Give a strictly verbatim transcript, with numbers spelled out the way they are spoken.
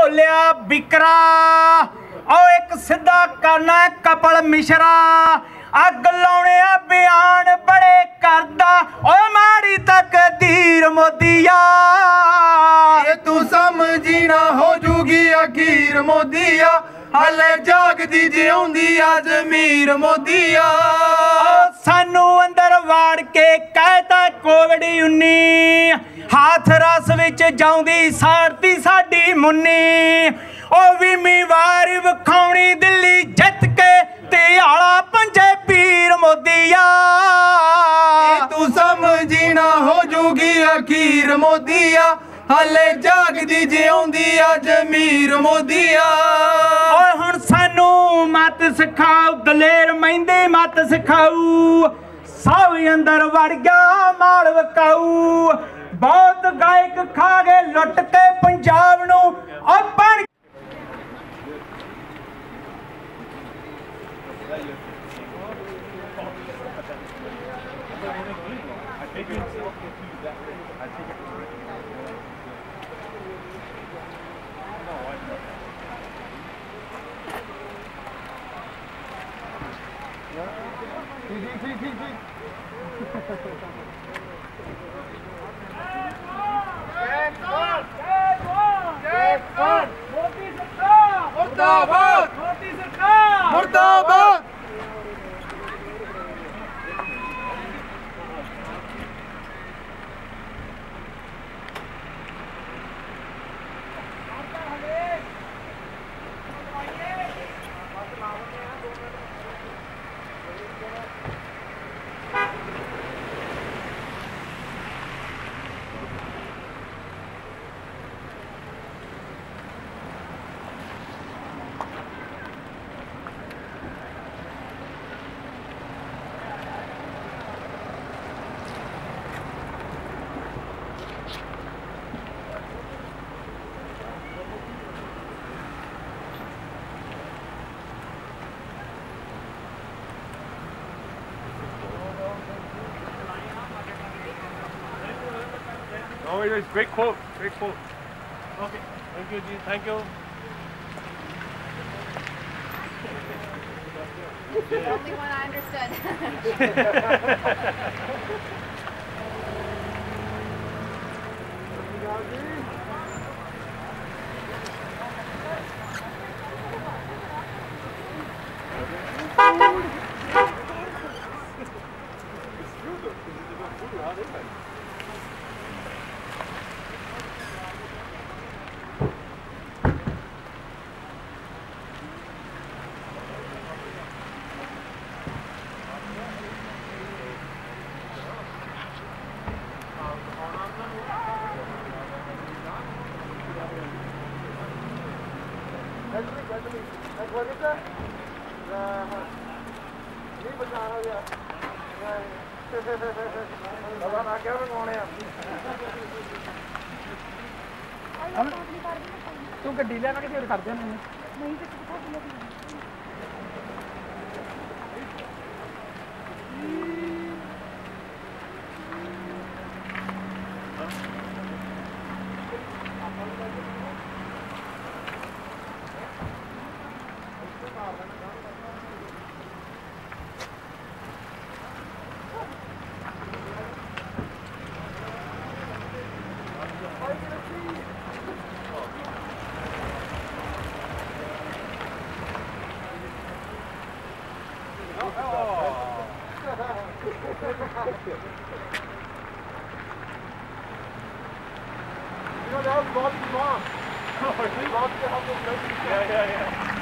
ढोलिया बिकरा ओ एक सीधा करना कपल मिश्रा अग लाने बयान बड़े करदा ओ माड़ी तकदीर मोदिया तू समझी ना हो जूगी अखीर मोदिया हले जागदी जिउंदी अजमीर मोदिया सानू अंदर वाड़ के कहता कोविड उन्नी हाथ रस विच जाउंदी साड़ती साडी मुन्नी ओ वीमी वार विखाउणी दिल्ली जित के ते आला पंजे पीर मोदिया तू समझी ना हो जूगी अखीर मोदिया हले जागदी जिउंदी अजमीर मोदिया हुण सानू मत सिखाओ दलेर महिंदे मत सिखाऊ सब अंदर वड़ गया माल वकाऊ बहुत गायक खा गए लुट के पंजाब नू अपन मुर्दाबाद मुर्दाबाद Oh, it was great quote, great quote. Okay, thank you, G. Thank you. The only one I understood. तू गड्डी लेना कि कर दे नहीं You know, that was Bobby's mom. Oh, really? Bobby to help us. Yeah, yeah, yeah.